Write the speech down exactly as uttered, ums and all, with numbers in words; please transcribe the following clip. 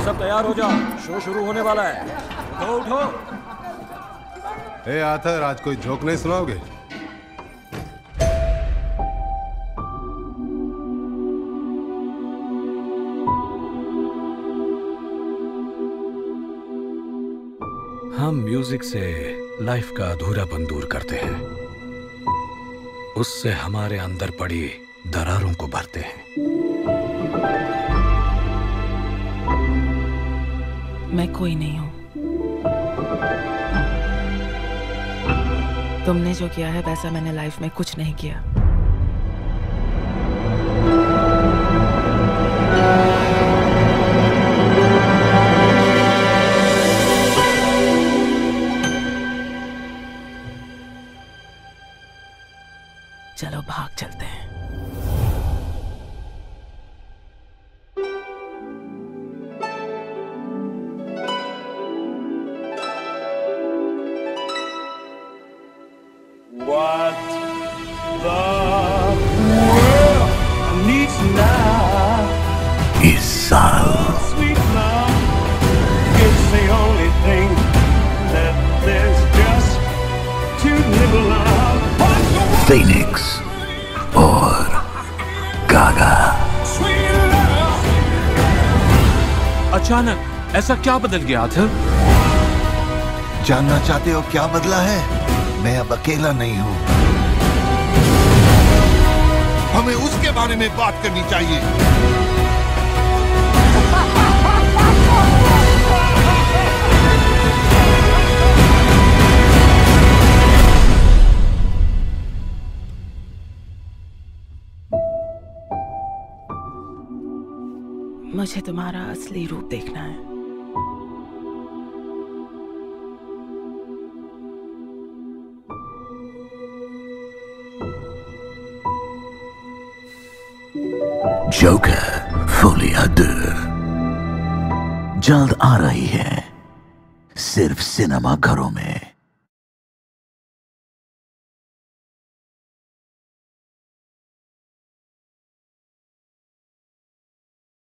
सब तैयार हो जाओ, शो शुरू होने वाला है। उठो उठो। ए आथर, आज कोई जोक नहीं सुनाओगे? हम म्यूजिक से लाइफ का अधूरापन दूर करते हैं, उससे हमारे अंदर पड़ी दरारों को भरते हैं। मैं कोई नहीं हूं। तुमने जो किया है वैसा मैंने लाइफ में कुछ नहीं किया। चलो भाग चलते हैं। What the world needs now is love. Sweet love. It's the only thing that there's just too little of. Phoenix और गागा। Sweet love. अचानक ऐसा क्या बदल गया था? जानना चाहते हो क्या बदला है? मैं अब अकेला नहीं हूँ। हमें उसके बारे में बात करनी चाहिए। मुझे तुम्हारा असली रूप देखना है। जोकर फोलिया दो जल्द आ रही है सिर्फ सिनेमा घरों में।